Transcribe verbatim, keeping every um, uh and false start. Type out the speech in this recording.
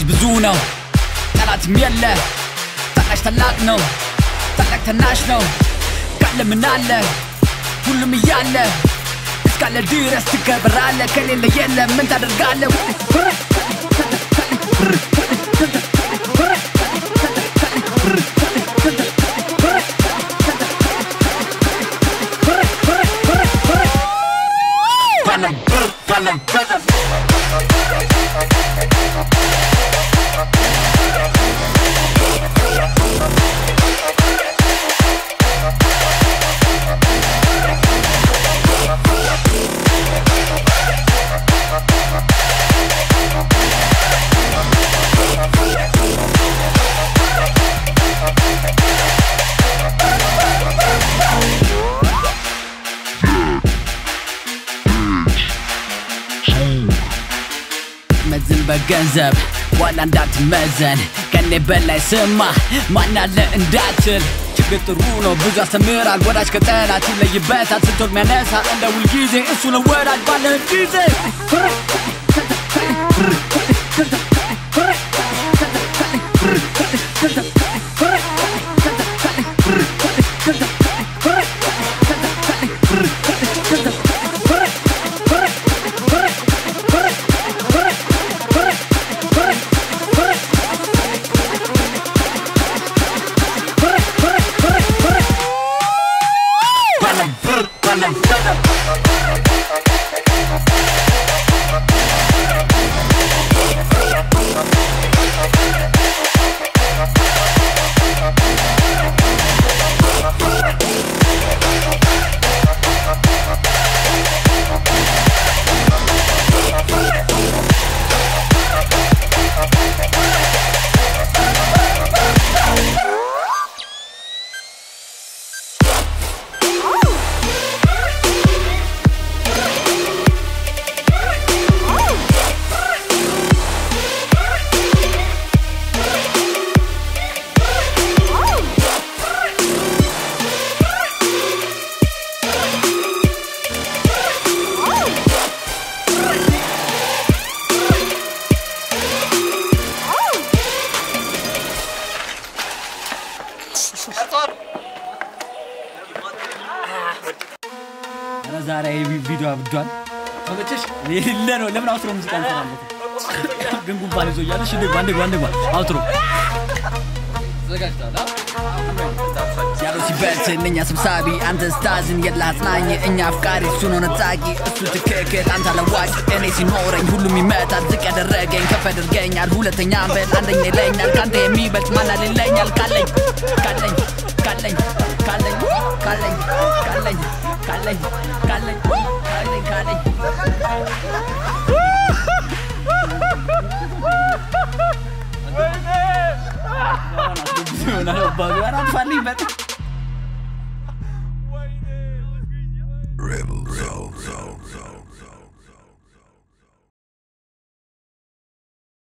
ብዙ ነው ጠላትም የለ ታናሽ ታላቅ ነው ታላቅ ታናሽ ነው ካለ ምን አለ ሁሉም እያለ እስካለ ድረስ ትከብራለህ ከሌለ የለም ምን ታደርጋለህ መዝን በገንዘብ ዋላ እንዳትመዘን ከኔ በላይ ስማ ማን አለ እንዳትል ችግር ጥሩ ነው ብዙ ያስተምራል ወዳጅ ከጠላት ይለይበታል ስንቶት ሚያነሳ እንደ ሁልጊዜ እሱ ነው ወዳጅ ባለህ ጊዜ أنا زاري فيديو أبدان ما بتشش لا لا لمن أوترو موسيقى أنت جنبو بالي زوجي هذا شديد واندق واندق أوترو يارو سيبرت إني أسمسابي أنت استازن يلا ثنانية إني أفكاري سونو نتاقي أسو تكيكل أنت لواج إني سينورين هلو ميمتا زكا درقين كفا درقين يالهولة تنيامبل عندين لين يالكانت يميبت مانا للين يالكالين كالين كالين كالين كالين كالين كالين كالين كالين كالين Nah, bagus, funny banget.